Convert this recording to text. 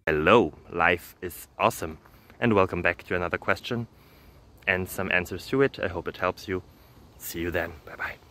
Hello, life is awesome, and welcome back to another question and some answers to it. I hope it helps you. See you then. Bye bye.